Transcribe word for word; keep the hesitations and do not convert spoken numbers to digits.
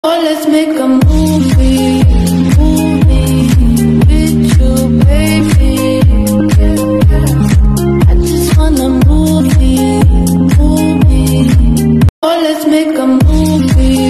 Oh, let's make a movie, movie with you, baby. I just wanna movie, movie. Oh, let's make a movie.